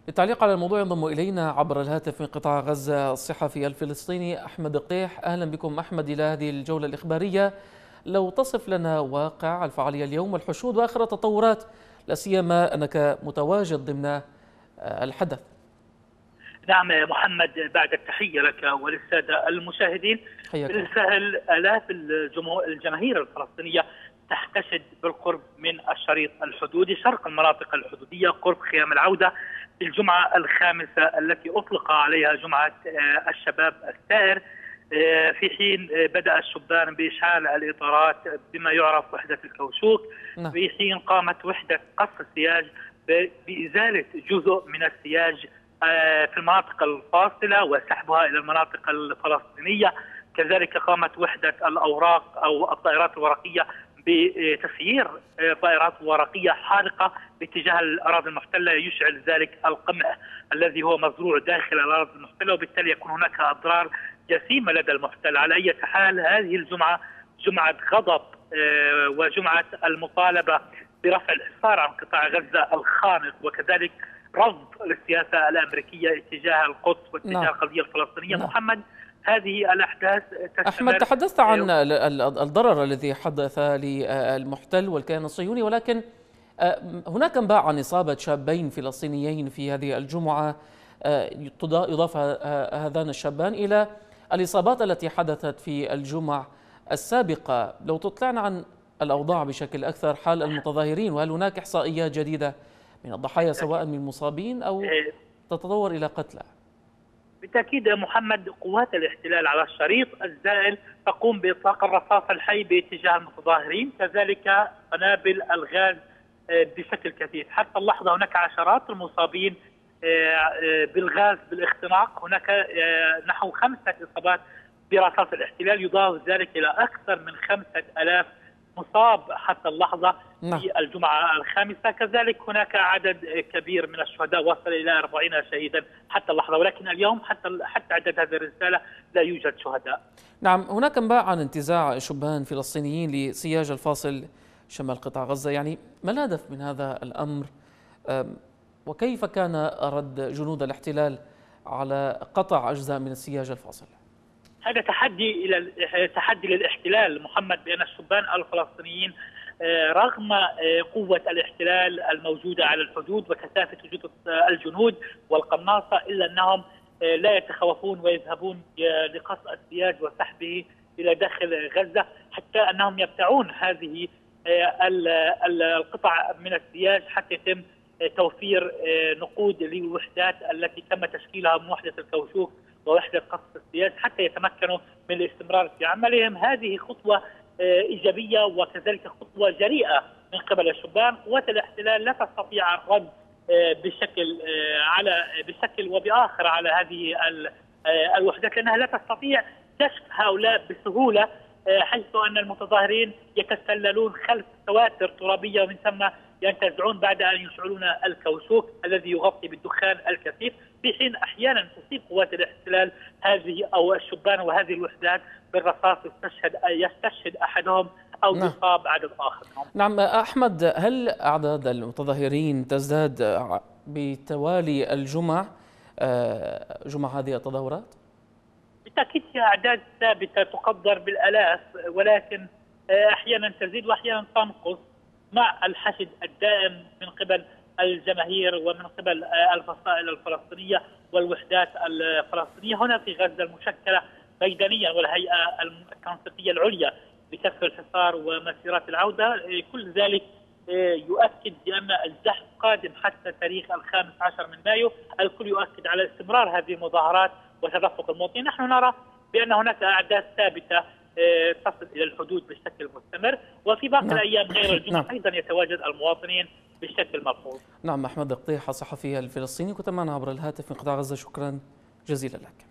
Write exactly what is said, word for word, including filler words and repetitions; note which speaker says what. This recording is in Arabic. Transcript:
Speaker 1: للتعليق على الموضوع ينضم إلينا عبر الهاتف من قطاع غزة الصحفي الفلسطيني أحمد قطيح. أهلا بكم أحمد إلى هذه الجولة الإخبارية. لو تصف لنا واقع الفعالية اليوم والحشود وآخر التطورات، لا سيما أنك متواجد ضمن الحدث.
Speaker 2: نعم محمد، بعد التحية لك وللسادة المشاهدين. بالفعل آلاف الجماهير الفلسطينية تحتشد بالقرب من الشريط الحدودي شرق المناطق الحدودية قرب خيام العودة في الجمعة الخامسة التي أطلق عليها جمعة الشباب الثائر، في حين بدأ الشبان بإشعال الإطارات بما يعرف وحدة الكوشوك، في حين قامت وحدة قص السياج بإزالة جزء من السياج في المناطق الفاصلة وسحبها إلى المناطق الفلسطينية. كذلك قامت وحدة الأوراق أو الطائرات الورقية بتسيير طائرات ورقية حارقة باتجاه الأراضي المحتلة، يشعل ذلك القمع الذي هو مزروع داخل الأراضي المحتلة، وبالتالي يكون هناك أضرار جسيمة لدى المحتل. على أي حال، هذه الجمعة جمعة غضب وجمعة المطالبة برفع الحصار عن قطاع غزة الخانق، وكذلك رفض للسياسة الأمريكية اتجاه القدس واتجاه نعم. القضية الفلسطينية. نعم. محمد، هذه الأحداث
Speaker 1: أحمد، تحدثت عن الضرر الذي حدث للمحتل والكيان الصهيوني، ولكن هناك انباء عن إصابة شابين فلسطينيين في هذه الجمعة، يضاف هذان الشابان إلى الإصابات التي حدثت في الجمعة السابقة. لو تطلعنا عن الأوضاع بشكل أكثر، حال المتظاهرين، وهل هناك إحصائيات جديدة من الضحايا سواء من مصابين أو تتطور إلى قتلى؟
Speaker 2: بالتأكيد محمد، قوات الاحتلال على الشريط الزائل تقوم بإطلاق الرصاص الحي باتجاه المتظاهرين، كذلك قنابل الغاز بشكل كثيف. حتى اللحظة هناك عشرات المصابين بالغاز بالاختناق، هناك نحو خمسة إصابات برصاص الاحتلال، يضاف ذلك إلى أكثر من خمسة ألاف مصاب حتى اللحظة في الجمعة الخامسة. كذلك هناك عدد كبير من الشهداء وصل إلى أربعين شهيدا حتى اللحظة، ولكن اليوم حتى حتى عدد هذه الرسالة لا يوجد شهداء.
Speaker 1: نعم، هناك انباء عن انتزاع شبان فلسطينيين لسياج الفاصل شمال قطاع غزة، يعني ما الهدف من هذا الأمر؟ وكيف كان رد جنود الاحتلال على قطع أجزاء من السياج الفاصل؟
Speaker 2: هذا تحدي الى تحدي للاحتلال محمد، بان الشبان الفلسطينيين رغم قوة الاحتلال الموجودة على الحدود وكثافة وجود الجنود والقناصة، إلا أنهم لا يتخوفون ويذهبون لقص السياج وسحبه إلى داخل غزة، حتى أنهم يبتعون هذه القطع من السياج حتى يتم توفير نقود للوحدات التي تم تشكيلها من وحدة الكوشوك ووحدة قص السياج حتى يتمكنوا من الاستمرار في عملهم. هذه خطوة إيجابية وكذلك خطوة جريئة من قبل الشبان. قوات الاحتلال لا تستطيع الرد بشكل على بشكل وبآخر على هذه الوحدات، لأنها لا تستطيع كشف هؤلاء بسهولة، حيث أن المتظاهرين يتسللون خلف سواتر ترابية ومن ثم ينتزعون بعد أن يشعلون الكوشوك الذي يغطي بالدخان الكثيف، في حين أحيانا تصيب قوات الاحتلال هذه أو الشبان وهذه الوحدات بالرصاص، يستشهد يستشهد أحدهم أو يصاب عدد آخر.
Speaker 1: نعم أحمد، هل أعداد المتظاهرين تزداد بتوالي الجمع جمع هذه التظاهرات؟
Speaker 2: بالتأكيد هي أعداد ثابتة تقدر بالآلاف، ولكن أحيانا تزيد وأحيانا تنقص مع الحشد الدائم من قبل الجماهير ومن قبل الفصائل الفلسطينية والوحدات الفلسطينية هنا في غزة المشكلة ميدانيا، والهيئة التنسيقية العليا بكسر الحصار ومسيرات العودة. كل ذلك يؤكد بأن الزحف قادم حتى تاريخ الخامس عشر من مايو. الكل يؤكد على استمرار هذه المظاهرات وتدفق المواطنين. نحن نرى بأن هناك أعداد ثابتة تصل إلى الحدود بشكل مستمر، وفي باقي نعم. الأيام غير الجمعة نعم. أيضا يتواجد المواطنين بشكل ملحوظ.
Speaker 1: نعم، أحمد قطيح الصحفي الفلسطيني كنت معنا عبر الهاتف من قطاع غزة، شكرا جزيلا لك.